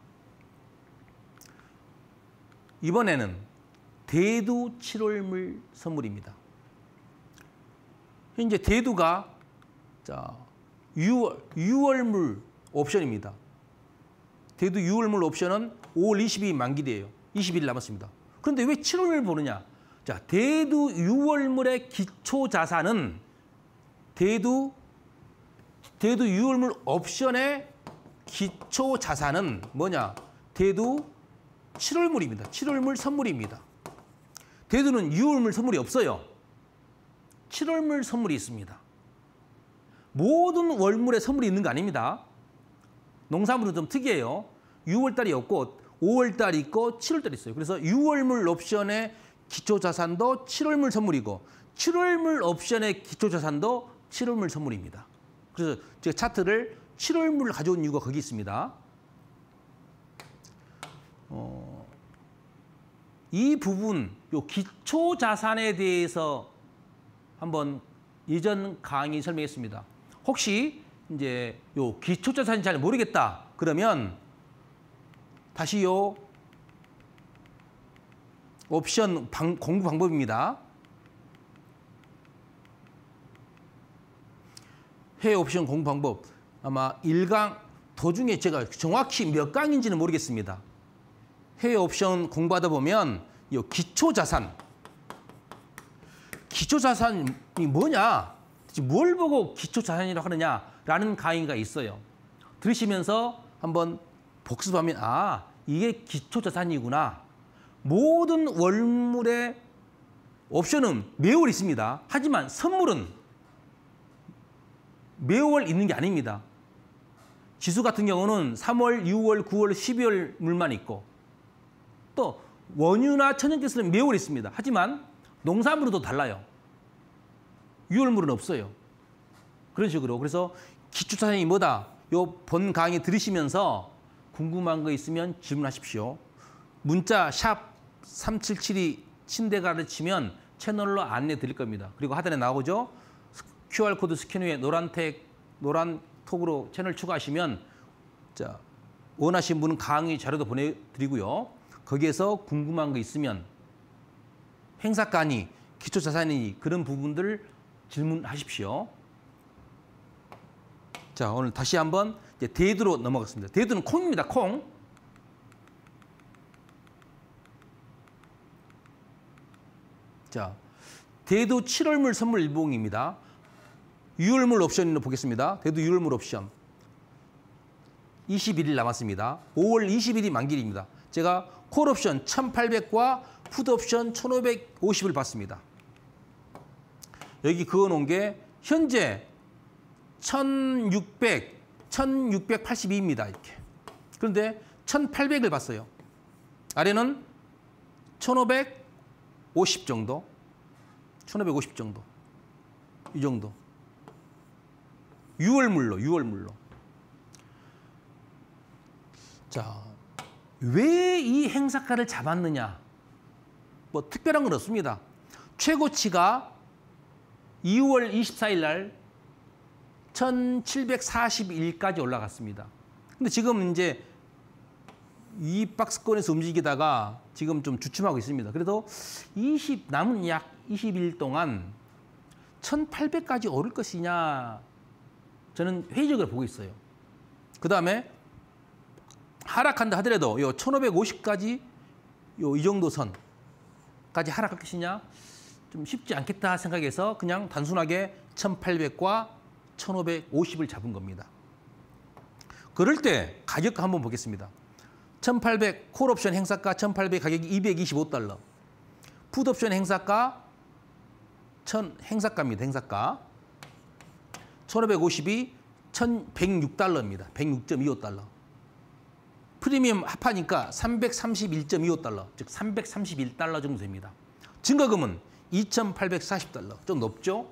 S1: 이번에는 대두 칠월물 선물입니다. 현재 대두가 자, 유월, 유월물 옵션입니다. 대두 유월물 옵션은 오월 이십이 일 만기돼요. 이십 일 남았습니다. 그런데 왜 칠월을 보느냐? 자, 대두 유월물의 기초 자산은 대두 대두 유월물 옵션의 기초 자산은 뭐냐? 대두 칠월물입니다. 칠월물 선물입니다. 대두는 유월물 선물이 없어요. 칠월물 선물이 있습니다. 모든 월물에 선물이 있는 거 아닙니다. 농산물은 좀 특이해요. 유월달이 없고 오월달이 있고 칠월달이 있어요. 그래서 유월물 옵션의 기초자산도 칠월물 선물이고 칠월물 옵션의 기초자산도 칠월물 선물입니다. 그래서 제가 차트를 칠월물을 가져온 이유가 거기 있습니다. 어, 이 부분, 요 기초자산에 대해서 한번 예전 강의 설명했습니다. 혹시 이제 요 기초자산이 잘 모르겠다 그러면 다시 요 옵션 방, 공부 방법입니다. 해외 옵션 공부 방법 아마 일 강 도중에 제가 정확히 몇 강인지는 모르겠습니다. 해외 옵션 공부하다 보면 요 기초자산 기초자산이 뭐냐? 뭘 보고 기초자산이라고 하느냐라는 강의가 있어요. 들으시면서 한번 복습하면 아, 이게 기초자산이구나. 모든 월물의 옵션은 매월 있습니다. 하지만 선물은 매월 있는 게 아닙니다. 지수 같은 경우는 삼월, 유월, 구월, 십이월 물만 있고 또 원유나 천연가스는 매월 있습니다. 하지만 농산물은 달라요. 유월물은 없어요. 그런 식으로. 그래서 기초자산이 뭐다? 요 본 강의 들으시면서 궁금한 거 있으면 질문하십시오. 문자 샵 삼칠칠이 침대가를 치면 채널로 안내 드릴 겁니다. 그리고 하단에 나오죠? 큐알코드 스캔 후에 노란 택, 노란 톡으로 채널 추가하시면 자, 원하시는 분은 강의 자료도 보내드리고요. 거기에서 궁금한 거 있으면 행사가니 기초자산이니 그런 부분들 질문하십시오. 자, 오늘 다시 한번 이제 대두로 넘어갔습니다. 대두는 콩입니다. 콩. 자, 대두 칠월물 선물 일봉입니다. 유월물 옵션으로 보겠습니다. 대두 유월물 옵션. 이십일 일 남았습니다. 오월 이십일이 만기일입니다. 제가 콜 옵션 천팔백과 풋 옵션 천오백오십을 받습니다. 여기 그어놓은 게 현재 천육백, 천육백팔십이입니다. 이렇게. 그런데 천팔백을 봤어요. 아래는 천오백오십 정도, 천오백오십 정도, 이 정도. 유월물로, 유월물로. 자, 왜 이 행사가를 잡았느냐? 뭐 특별한 건 없습니다. 최고치가 이월 이십사일 날 천칠백사십일까지 올라갔습니다. 근데 지금 이제 이 박스권에서 움직이다가 지금 좀 주춤하고 있습니다. 그래도 이십 남은 약 이십 일 동안 천팔백까지 오를 것이냐 저는 회의적으로 보고 있어요. 그 다음에 하락한다 하더라도 요 천오백오십까지 요 이 정도 선까지 하락할 것이냐 좀 쉽지 않겠다 생각해서 그냥 단순하게 천팔백과 천오백오십을 잡은 겁니다. 그럴 때 가격 한번 보겠습니다. 천팔백 콜옵션 행사가 천팔백 가격이 이백이십오 달러. 풋옵션 행사가 천 행사가입니다. 행사가. 천오백오십이 천백육 달러입니다. 백육 점 이오 달러. 프리미엄 합하니까 삼백삼십일 점 이오 달러, 즉 삼백삼십일 달러 정도 됩니다. 증거금은 이천팔백사십 달러, 좀 높죠?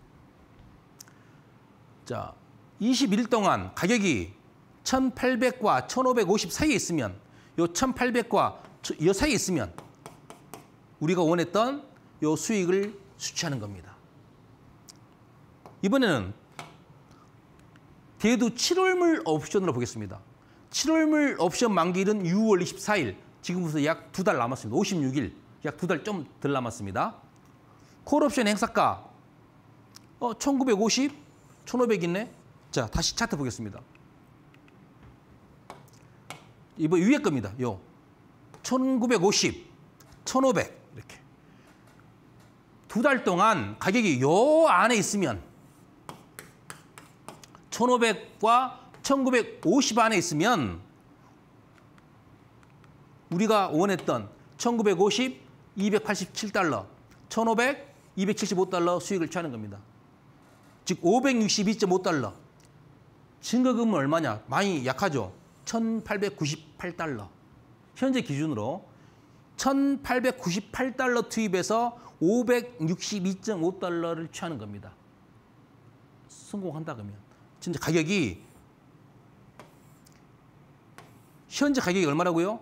S1: 자, 이십 일 동안 가격이 천팔백과 천오백오십 사이에 있으면 요 천팔백과 이 사이에 있으면 우리가 원했던 요 수익을 수취하는 겁니다. 이번에는 대두 칠월물 옵션으로 보겠습니다. 칠월물 옵션 만기일은 유월 이십사일, 지금부터 약 두 달 남았습니다. 오십육 일, 약 두 달 좀 덜 남았습니다. 콜옵션 행사가 어, 천구백오십, 천오백 있네. 자, 다시 차트 보겠습니다. 이번 위에 겁니다. 요 천구백오십, 천오백 이렇게 두 달 동안 가격이 요 안에 있으면 천오백과 천구백오십 안에 있으면 우리가 원했던 천구백오십, 이백팔십칠 달러, 천오백, 이백칠십오 달러 수익을 취하는 겁니다. 즉 오백육십이 점 오 달러. 증거금은 얼마냐? 많이 약하죠. 천팔백구십팔 달러. 현재 기준으로 천팔백구십팔 달러 투입해서 오백육십이 점 오 달러를 취하는 겁니다. 성공한다 그러면. 진짜 가격이 현재 가격이 얼마라고요?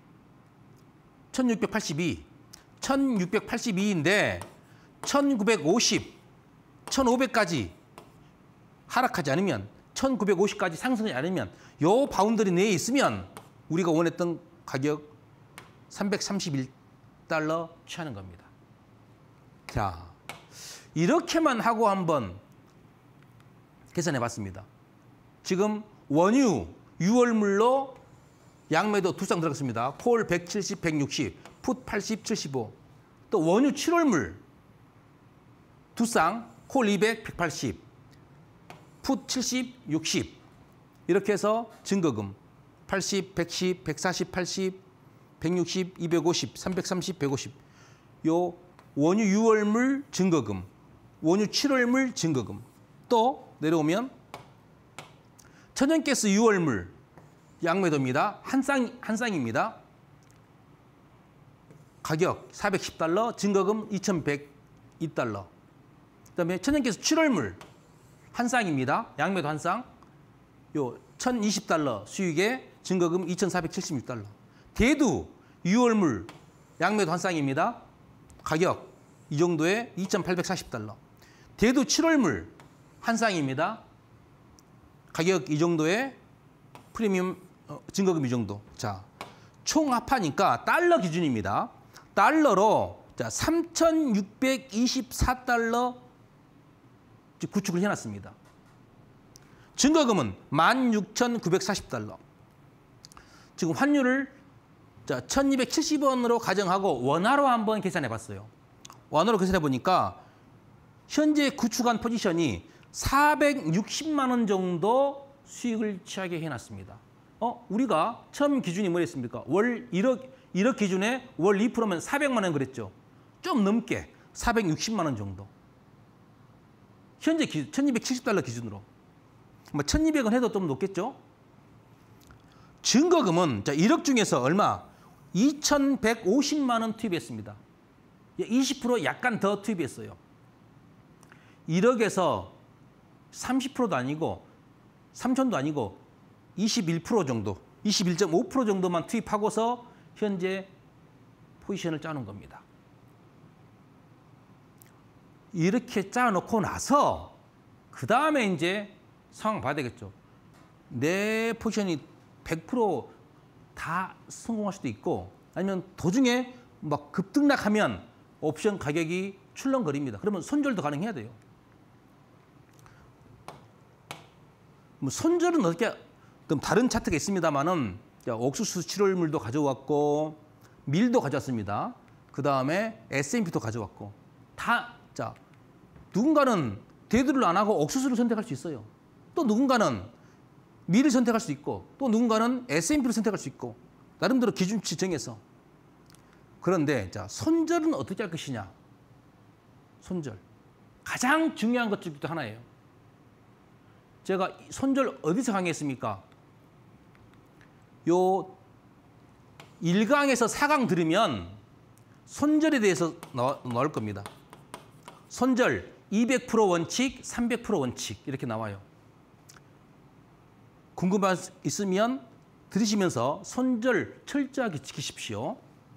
S1: 천육백팔십이. 천육백팔십이인데 천구백오십, 천오백까지 하락하지 않으면 천구백오십까지 상승하지 않으면 요 바운더리 내에 있으면 우리가 원했던 가격 삼백삼십일 달러 취하는 겁니다. 자, 이렇게만 하고 한번 계산해 봤습니다. 지금 원유 유월물로 양매도 두 쌍 들어갔습니다. 콜 백칠십, 백육십, 풋 팔십, 칠십오. 또 원유 칠월물 두 쌍, 콜 이백, 백팔십, 풋 칠십, 육십. 이렇게 해서 증거금 팔십, 백십, 백사십, 팔십, 백육십, 이백오십, 삼백삼십, 백오십. 요 원유 유월물 증거금, 원유 칠월물 증거금. 또 내려오면 천연가스 유월물 양매도입니다. 한 쌍, 한 쌍입니다. 가격 사백십 달러, 증거금 이천백이 달러. 그다음에 천연가스 칠월물 한 쌍입니다. 양매도 한 쌍. 요 천이십 달러 수익에 증거금 이천사백칠십육 달러. 대두 유월물 양매도 한 쌍입니다. 가격 이 정도에 이천팔백사십 달러. 대두 칠월물 한 쌍입니다. 가격 이 정도에 프리미엄 어, 증거금 이 정도. 자, 총 합하니까 달러 기준입니다. 달러로 자, 삼천육백이십사 달러 구축을 해놨습니다. 증거금은 만 육천구백사십 달러. 지금 환율을 자, 천이백칠십 원으로 가정하고 원화로 한번 계산해 봤어요. 원화로 계산해 보니까 현재 구축한 포지션이 사백육십만 원 정도 수익을 취하게 해놨습니다. 어, 우리가 처음 기준이 뭐였습니까? 월 일억, 일억 기준에 월 이 퍼센트면 사백만 원 그랬죠. 좀 넘게 사백육십만 원 정도. 현재 기준, 천이백칠십 달러 기준으로. 뭐 천이백 원 해도 좀 높겠죠? 증거금은 자, 일억 중에서 얼마? 이천백오십만 원 투입했습니다. 이십 퍼센트 약간 더 투입했어요. 일억에서 삼십 퍼센트도 아니고 삼천도 아니고 이십일 퍼센트 정도, 이십일 점 오 퍼센트 정도만 투입하고서 현재 포지션을 짜는 겁니다. 이렇게 짜놓고 나서 그 다음에 이제 상황 봐야 되겠죠. 내 포지션이 백 퍼센트 다 성공할 수도 있고 아니면 도중에 막 급등락하면 옵션 가격이 출렁거립니다. 그러면 손절도 가능해야 돼요. 뭐 손절은 어떻게 좀 다른 차트가 있습니다만은 옥수수 칠월물도 가져왔고 밀도 가져왔습니다. 그 다음에 에스 앤 피도 가져왔고 다 자 누군가는 대두를 안 하고 옥수수를 선택할 수 있어요. 또 누군가는 밀을 선택할 수 있고 또 누군가는 에스 앤 피를 선택할 수 있고 나름대로 기준치 정해서. 그런데 자 손절은 어떻게 할 것이냐. 손절. 가장 중요한 것 중에 하나예요. 제가 손절 어디서 강의했습니까? 요 일 강에서 사 강 들으면 손절에 대해서 나와, 나올 겁니다. 손절 이백 퍼센트 원칙, 삼백 퍼센트 원칙 이렇게 나와요. 궁금한 있으면 들으시면서 손절 철저하게 지키십시오.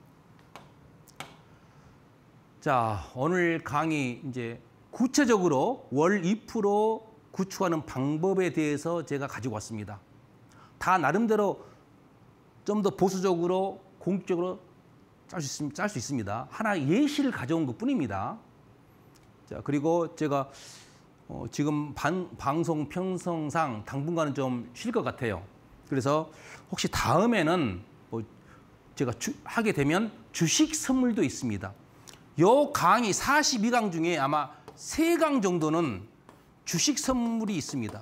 S1: 자, 오늘 강의 이제 구체적으로 월 이 퍼센트 구축하는 방법에 대해서 제가 가지고 왔습니다. 다 나름대로 좀 더 보수적으로 공격적으로 짤 수 있습니다. 짤 수 있습니다. 하나 예시를 가져온 것뿐입니다. 자, 그리고 제가 어, 지금 반, 방송 편성상 당분간은 좀 쉴 것 같아요. 그래서 혹시 다음에는 뭐 제가 주, 하게 되면 주식 선물도 있습니다. 요 강의 사십이 강 중에 아마 세 강 정도는 주식 선물이 있습니다.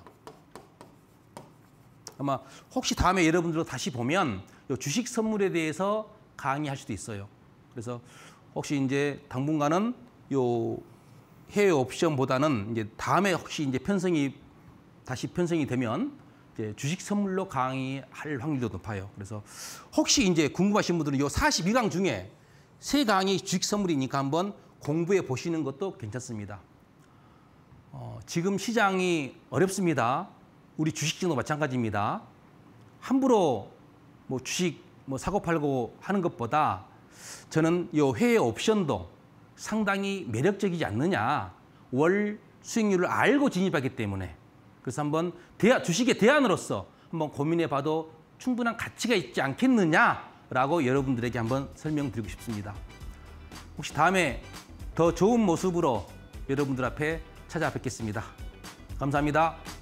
S1: 아마 혹시 다음에 여러분들도 다시 보면 요 주식 선물에 대해서 강의할 수도 있어요. 그래서 혹시 이제 당분간은 요 해외 옵션보다는 이제 다음에 혹시 이제 편성이 다시 편성이 되면 이제 주식 선물로 강의할 확률도 높아요. 그래서 혹시 이제 궁금하신 분들은 요 사십이 강 중에 세 강이 주식 선물이니까 한번 공부해 보시는 것도 괜찮습니다. 어, 지금 시장이 어렵습니다. 우리 주식시장도 마찬가지입니다. 함부로 뭐 주식 뭐 사고 팔고 하는 것보다 저는 이 해외 옵션도 상당히 매력적이지 않느냐. 월 수익률을 알고 진입하기 때문에. 그래서 한번 대안, 주식의 대안으로서 한번 고민해 봐도 충분한 가치가 있지 않겠느냐라고 여러분들에게 한번 설명드리고 싶습니다. 혹시 다음에 더 좋은 모습으로 여러분들 앞에 찾아뵙겠습니다. 감사합니다.